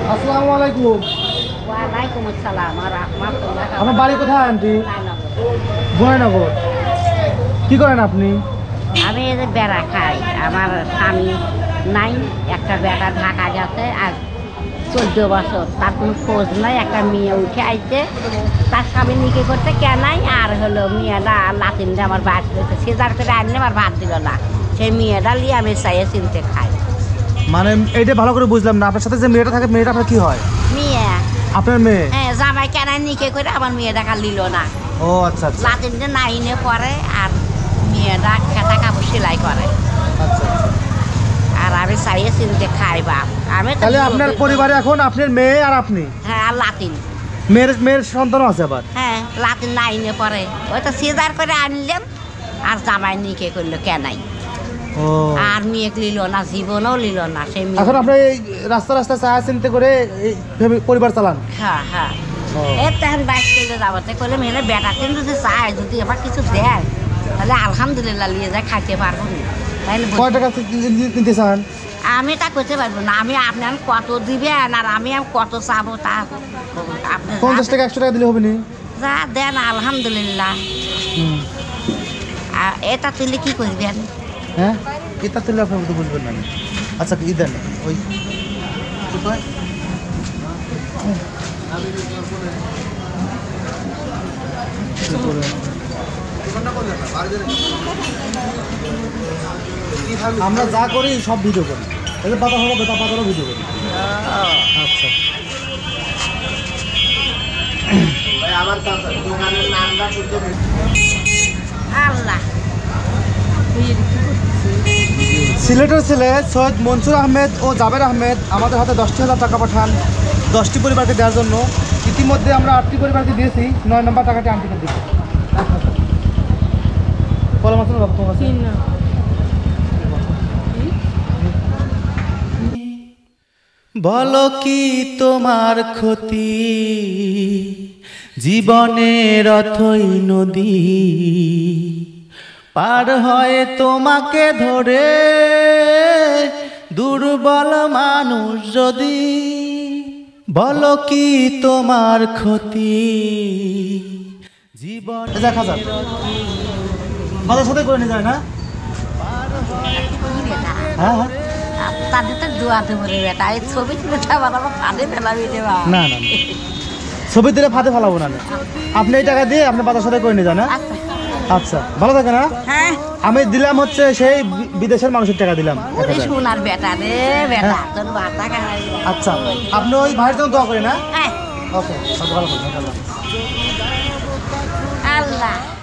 আসসালামু আলাইকুম। ওয়ালাইকুম আসসালাম আর রাহমাতুল্লাহ। আপনার বাড়ি কোথায় আন্টি? জয়নগর। কি করেন আপনি? আমি এই যে বেড়া খাই। আমার স্বামী নাই, একটা বেড়া ঢাকা গেছে আর 14 বছর, তার কোনো খোঁজ নাই। একটা মেয়ে উঠে আইছে, তার স্বামী নিকে করতে কে নাই, আর হলো মেয়েটা লাতিনটা আমার বাস রয়েছে, সিজার করে আনলে আমার ভাত দিল না। সেই মেয়েটা নিয়ে আমি চাইয়ে চিনতে খাই। মানে এইটা ভালো করে বুঝলাম না, আপনার সাথে যে মেয়েটা থাকে মেয়েটা আপনার কি হয়? মেয়ে আপনার মেয়ে? হ্যাঁ, জামাই কেন নিকে করে আমার মেয়েটা নিল না। ও আচ্ছা আচ্ছা লাতিনটা নাইনে পরে, আর মেয়েটা খেতা কাপড় সেলাই করে। আচ্ছা আচ্ছা। আর আমি চাইয়ে চিনতে খাই বাপ। আমি তো তাহলে আপনার পরিবারে এখন আপনার মেয়ে আর আপনি? হ্যাঁ, আর লাতিন। মেয়ের সন্তানও আছে আবার? হ্যাঁ, লাতিন নাইনে পরে, ওই তো সিজার করে আনলাম, আর জামাই নিকে করলো কেনাই। ও, আর মেয়ে লিল না, জীবনও লিল না সেই মেয়ে। এখন আপনি এই রাস্তা রাস্তায় চা চিনতে করে এই পরিবার চালান? হ্যাঁ হ্যাঁ। ও। এই তখন বাইক চলে যাবতে করলে মেয়েরা বেটা কিন্তু যদি চায়, যদি আবার কিছু দেয়, তাহলে আলহামদুলিল্লাহ নিয়ে যায় খাইতে পারবো না। তাই না? কয় টাকা কিনতে চান? আমি তা করতে পারবো না। আমি আপনার কত দিবেন আর আমি কত চাবো তা আপনি 50 টাকা 100 টাকা দিলে হবে নি? যা দেন আলহামদুলিল্লাহ। আর এটা তুলে কি করবেন? হ্যাঁ, এটা তুলে আপনি তো বুঝবেন না। আচ্ছা কি দেন ওই আমরা যা করি সব ভিডিও করি, এই যে পাতা হলো বেতা পাতারও ভিডিও করি। আচ্ছা আল্লাহ। সিলেটের ছেলে সৈয়দ মনসুর আহমেদ ও জাবের আহমেদ আমাদের হাতে 10,000 টাকা পাঠান 10টি পরিবারকে দেওয়ার জন্য। ইতিমধ্যে আমরা 8টি পরিবারকে দিয়েছি, 9 নম্বর টাকাটি আন্টিকে দিব। কলম আছে না বাবা তোমার কাছে? বলো কি তোমার ক্ষতি, জীবনের অথই নদী পার হয় তোমাকে ধরে, দুর্বল মানুষ যদি। বলো কি তোমার ক্ষতি, জীবন দেখা যাক বাজার সাথে করে নিয়ে যায় না? হ্যাঁ হ্যাঁ। তাদের তো দোয়া দেবো রে বেটা, এই ছবি তুলে বানাবো, ফাঁদে ফেলাবি দেবা। না না না, ছবি দিলে ফাঁদে ফেলাবো না। আপনি এই টাকা দিয়ে আপনি বাজার সাথে করে নিয়ে যান। আচ্ছা আচ্ছা, ভালো থাকে না? হ্যাঁ। আমি দিলাম হচ্ছে সেই বিদেশের মানুষের টাকা দিলাম। ওরে সোনার বেটা রে বেটা, তোর বাতা খাই। আচ্ছা, আপনি ওই ভাইয়ের জন্য দোয়া করেন না? হ্যাঁ। ওকে, ভালো থাকবেন। আল্লাহ।